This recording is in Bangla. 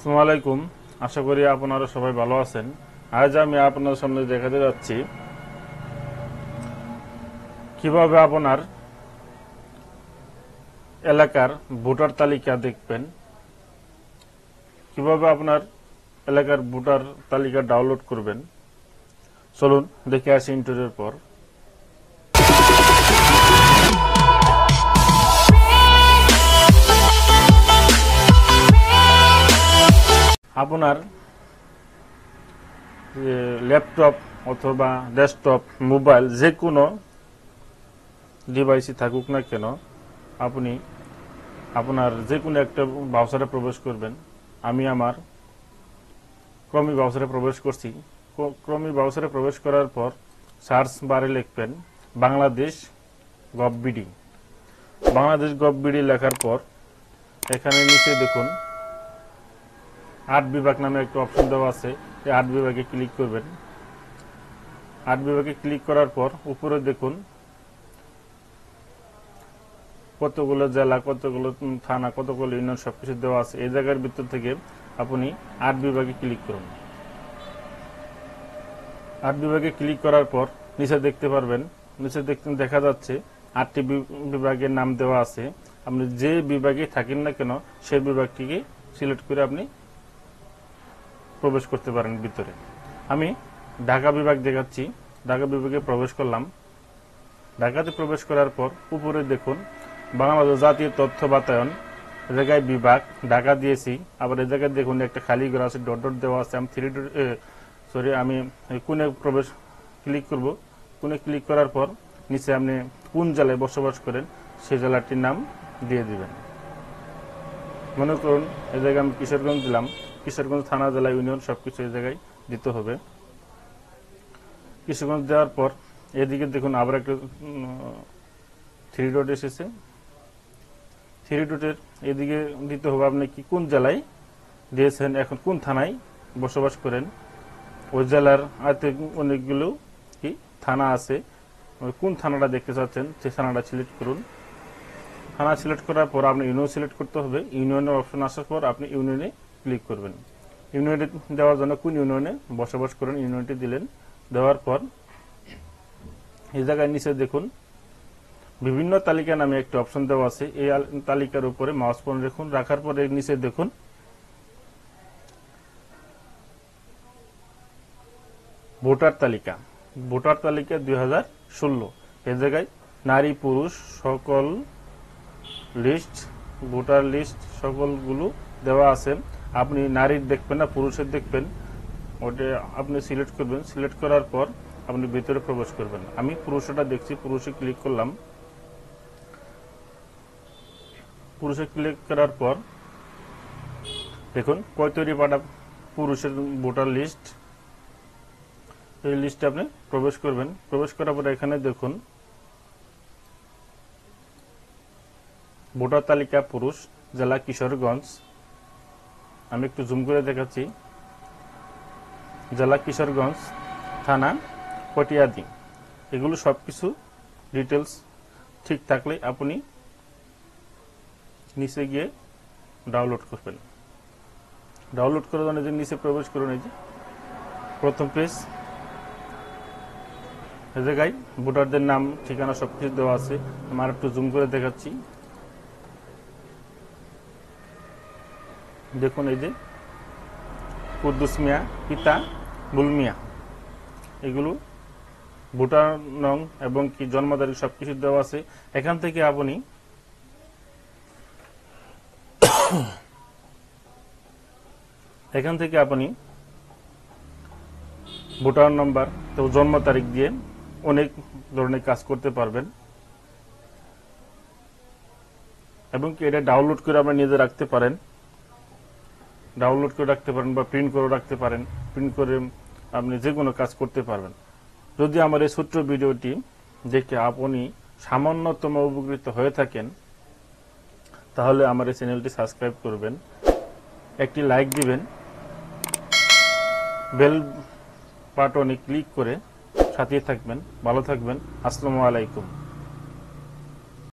আসসালামু আলাইকুম। আশা করি আপনারা সবাই ভালো আছেন। আজ আমি আপনার সামনে দেখাতে যাচ্ছি কিভাবে আপনার এলাকার ভোটার তালিকা দেখবেন, কিভাবে আপনার এলাকার ভোটার তালিকা ডাউনলোড করবেন। চলুন দেখে আসি ইন্টারভিউর পর। আপনার ল্যাপটপ অথবা ডেস্কটপ, মোবাইল, যে কোনো ডিভাইসই থাকুক না কেন, আপনি আপনার যে কোনো একটা ব্রাউজারে প্রবেশ করবেন। আমি আমার ক্রমিক ব্রাউজারে প্রবেশ করছি। ক্রমিক ব্রাউজারে প্রবেশ করার পর সার্চ বারে লিখবেন বাংলাদেশ গভবিডি। বাংলাদেশ গভবিডি লেখার পর এখানে নিচে দেখুন 8 বিভাগ নামে একটা অপশন দেওয়া আছে। এই 8 বিভাগে ক্লিক করবেন। 8 বিভাগে ক্লিক করার পর উপরে দেখুন কতগুলো জেলা, কতগুলো থানা, কতগুলো ইউনিয়ন সবকিছু দেওয়া আছে। এই জায়গার ভিতর থেকে আপনি 8 বিভাগে ক্লিক করুন। 8 বিভাগে ক্লিক করার পর নিচে দেখতে পারবেন, নিচে দেখা যাচ্ছে 8টি বিভাগের নাম দেওয়া আছে। আপনি যে বিভাগে থাকেন না কেন সেই বিভাগটিকে সিলেক্ট করে আপনি প্রবেশ করতে পারেন ভিতরে। আমি ঢাকা বিভাগ দেখাচ্ছি। ঢাকা বিভাগে প্রবেশ করলাম। ঢাকাতে প্রবেশ করার পর উপরে দেখুন বাংলাদেশ জাতীয় তথ্য বাতায়ন, এ জায়গায় বিভাগ ঢাকা দিয়েছি। আবার এই জায়গায় দেখুন একটা খালি ঘর আছে, ডট ডট দেওয়া আছে। আমি কোণে প্রবেশ ক্লিক করব। কোণে ক্লিক করার পর নিচে আপনি কোন জেলায় বসবাস করেন সেই জেলাটির নাম দিয়ে দিবেন। মনে করুন এই জায়গায় আমি কিশোরগঞ্জ দিলাম। কিশোরগঞ্জ থানা, জেলা, ইউনিয়ন সবকিছু এই জায়গায় দিতে হবে। কিশোরগঞ্জ দেওয়ার পর এদিকে দেখুন আবার একটা 3 ডট এসেছে। 3 ডটের এদিকে দিতে হবে আপনি কি কোন জেলায় দিয়েছেন, এখন কোন থানায় বসবাস করেন। ওই জেলার আয়তে অনেকগুলো কি থানা আছে, কোন থানাটা দেখতে চাচ্ছেন সেই থানাটা সিলেক্ট করুন। থানা সিলেক্ট করার পর আপনি ইউনিয়ন সিলেক্ট করতে হবে। ইউনিয়নের অপশন আসার পর আপনি ইউনিয়নে ক্লিক করবেন। ইউনিয়নে দেওয়ার জন্য কোন ইউনিয়নে বসবাস করেন ইউনিয়নটি দিলেন। দেওয়ার পর এই জায়গায় নিচে দেখুন বিভিন্ন তালিকা নামে একটি অপশন দেওয়া আছে। এই তালিকার উপরে মাউস পয়েন্ট রাখুন। রাখার পরে নিচে দেখুন ভোটার তালিকা। ভোটার তালিকা 2016। এই জায়গায় নারী পুরুষ সকল লিস্ট, ভোটার লিস্ট সকলগুলো দেওয়া আছে। আপনি নারীর দেখবেন না পুরুষের দেখবেন, ওটা আপনি সিলেক্ট করবেন। সিলেক্ট করার পর আপনি ভিতরে প্রবেশ করবেন। আমি পুরুষটা দেখছি, পুরুষে ক্লিক করলাম। পুরুষে ক্লিক করার পর দেখুন কৈতরি পাড়া পুরুষের ভোটার লিস্ট, এই লিস্টে আপনি প্রবেশ করবেন। প্রবেশ করার পর এখানে দেখুন ভোটার তালিকা পুরুষ, জেলা কিশোরগঞ্জ। আমি একটু জুম করে দেখাচ্ছি। জেলা কিশোরগঞ্জ, থানা কটিয়াদি। এগুলো সবকিছু ডিটেলস ঠিক থাকলে আপনি নিচে গিয়ে ডাউনলোড করবেন। ডাউনলোড করার জন্য যে নিচে প্রবেশ করুন, এই যে প্রথম পেজ, এই জায়গায় ভোটারদের নাম, ঠিকানা সবকিছু দেওয়া আছে। আমার একটু জুম করে দেখাচ্ছি। দেখুন এই যে কুদ্দুস মিয়া, পিতা বুল মিয়া, এগুলো ভোটার নং এবং কি জন্ম তারিখ সবকিছু দেওয়া আছে। এখান থেকে আপনি ভোটার নাম্বার তো জন্ম তারিখ দিয়ে অনেক ধরনের কাজ করতে পারবেন এবং কি এটা ডাউনলোড করে আপনি নিজে রাখতে পারেন। ডাউনলোড করে রাখতে পারেন বা প্রিন্ট করে রাখতে পারেন। প্রিন্ট করে আপনি যে কোনো কাজ করতে পারবেন। যদি আমার এই ছোট্ট ভিডিওটি দেখে আপনি সামান্যতম উপকৃত হয়ে থাকেন তাহলে আমার এই চ্যানেলটি সাবস্ক্রাইব করবেন, একটি লাইক দিবেন, বেল বাটনে ক্লিক করে সাথে থাকবেন। ভালো থাকবেন। আসসালামু আলাইকুম।